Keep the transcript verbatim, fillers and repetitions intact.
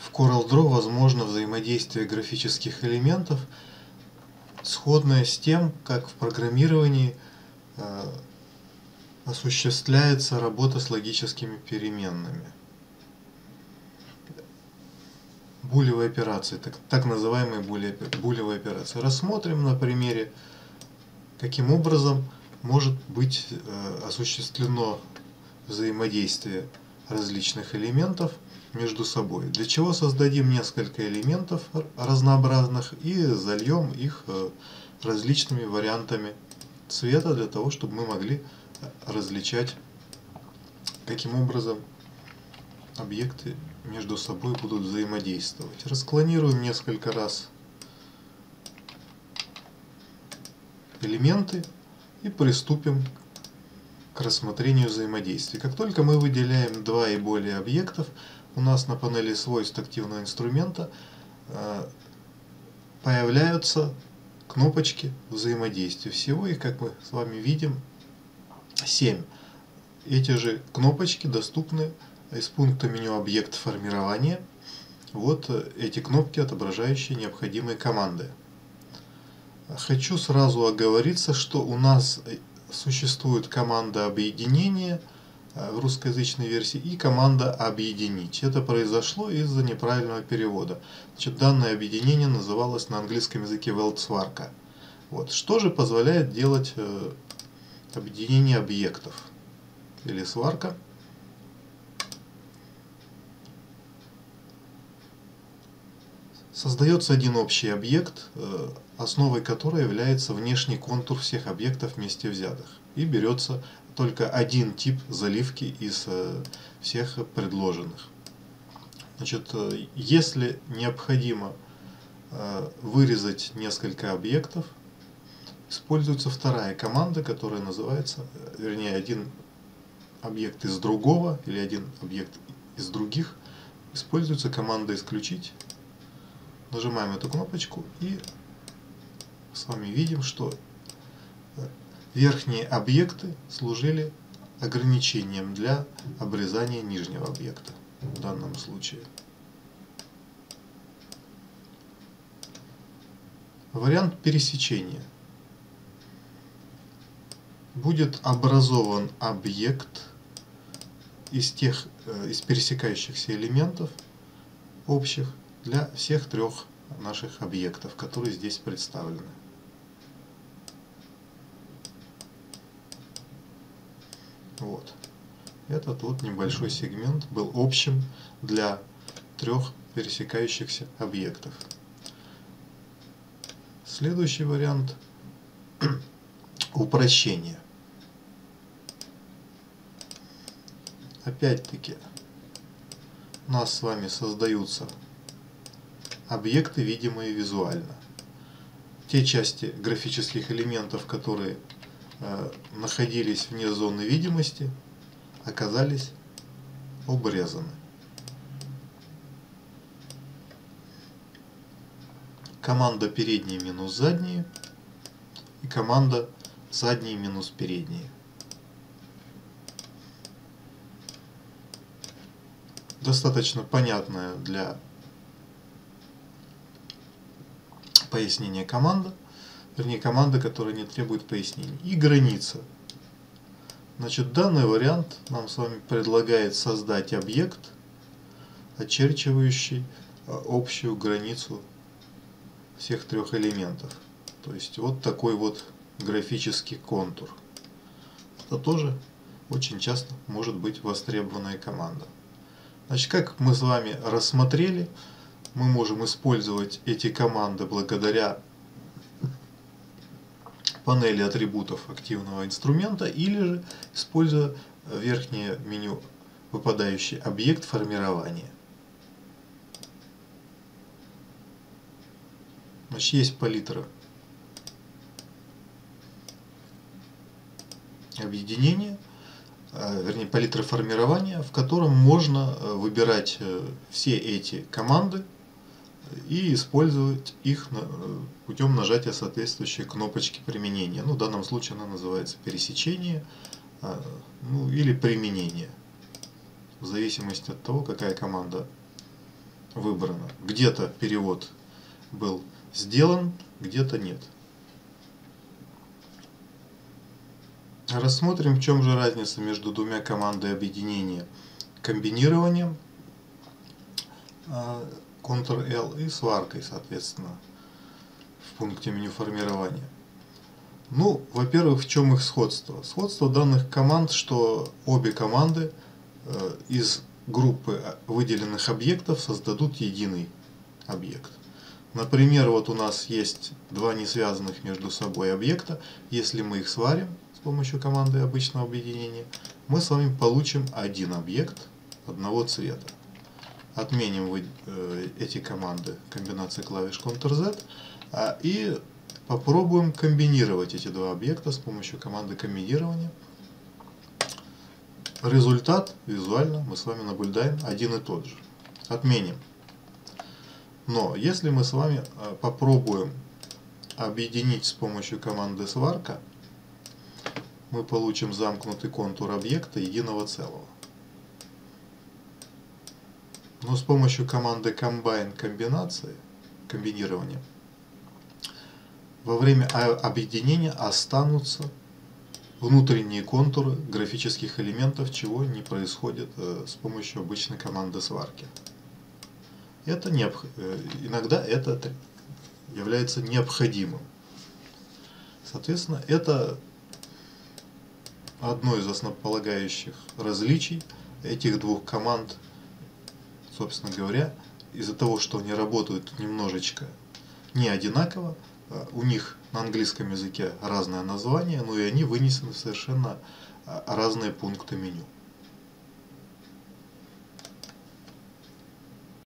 В CorelDRAW возможно взаимодействие графических элементов, сходное с тем, как в программировании э, осуществляется работа с логическими переменными. Булевые операции, так, так называемые булевые операции. Рассмотрим на примере, каким образом может быть э, осуществлено взаимодействие различных элементов между собой. Для чего создадим несколько элементов разнообразных и зальем их э, различными вариантами цвета, для того, чтобы мы могли различать, каким образом объекты между собой будут взаимодействовать. Расклонируем несколько раз элементы и приступим к рассмотрению взаимодействия. Как только мы выделяем два и более объектов, у нас на панели свойств активного инструмента появляются кнопочки взаимодействия. Всего их, как мы с вами видим, семь. Эти же кнопочки доступны из пункта меню «Объект формирования». Вот эти кнопки, отображающие необходимые команды. Хочу сразу оговориться, что у нас существует команда объединения в русскоязычной версии и команда объединить. Это произошло из-за неправильного перевода. Значит, данное объединение называлось на английском языке велдсварка. Вот. Что же позволяет делать э, объединение объектов или сварка? Создается один общий объект, основой которого является внешний контур всех объектов вместе взятых. И берется только один тип заливки из всех предложенных. Значит, если необходимо вырезать несколько объектов, используется вторая команда, которая называется, вернее, один объект из другого или один объект из других. Используется команда «Исключить». Нажимаем эту кнопочку и с вами видим, что верхние объекты служили ограничением для обрезания нижнего объекта в данном случае. Вариант пересечения. Будет образован объект из тех из пересекающихся элементов общих для всех трех наших объектов, которые здесь представлены. Вот. Этот вот небольшой сегмент был общим для трех пересекающихся объектов. Следующий вариант – упрощение. Опять-таки у нас с вами создаются объекты, видимые визуально. Те части графических элементов, которые э, находились вне зоны видимости, оказались обрезаны. Команда передние минус задние и команда задние минус передние. Достаточно понятная для пояснения команда, вернее команда, которая не требует пояснений. И граница. Значит, данный вариант нам с вами предлагает создать объект, очерчивающий общую границу всех трех элементов. То есть вот такой вот графический контур. Это тоже очень часто может быть востребованная команда. Значит, как мы с вами рассмотрели, мы можем использовать эти команды благодаря панели атрибутов активного инструмента или же используя верхнее меню, выпадающий объект формирования. Значит, есть палитра объединения, вернее палитра формирования, в котором можно выбирать все эти команды и использовать их путем нажатия соответствующей кнопочки применения. Ну, в данном случае она называется пересечение, ну, или применение, в зависимости от того, какая команда выбрано. Где-то перевод был сделан, где-то нет. Рассмотрим, в чем же разница между двумя командой объединения: комбинированием, контр-эл, и сваркой, соответственно, в пункте меню формирования. Ну, во-первых, в чем их сходство? Сходство данных команд, что обе команды э, из группы выделенных объектов создадут единый объект. Например, вот у нас есть два не связанных между собой объекта. Если мы их сварим с помощью команды обычного объединения, мы с вами получим один объект одного цвета. Отменим вы, э, эти команды комбинации клавиш контр-зет а, и попробуем комбинировать эти два объекта с помощью команды комбинирования. Результат визуально мы с вами наблюдаем один и тот же. Отменим. Но если мы с вами попробуем объединить с помощью команды сварка, мы получим замкнутый контур объекта единого целого. Но с помощью команды combine комбинации, комбинирования, во время объединения останутся внутренние контуры графических элементов, чего не происходит с помощью обычной команды сварки. Это необх... Иногда это является необходимым. Соответственно, это одно из основополагающих различий этих двух команд. Собственно говоря, из-за того, что они работают немножечко не одинаково, у них на английском языке разное название, но и они вынесены в совершенно разные пункты меню.